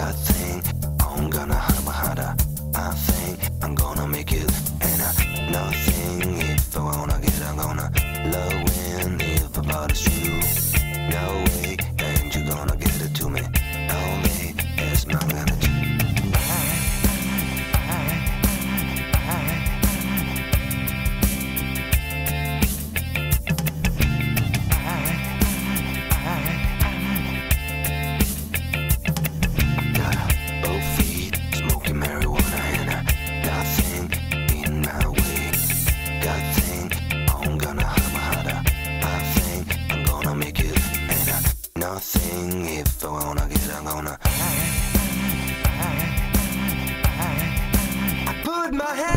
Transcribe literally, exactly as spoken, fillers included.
God thing, I'm gonna hide my harder. I think I'm gonna make it, and I nothing. If I wanna get, I'm gonna love when if about it's true. No way, ain't you gonna get it to me? No way, it's not gonna do. Nothing, if I wanna get, I'm gonna I put my hand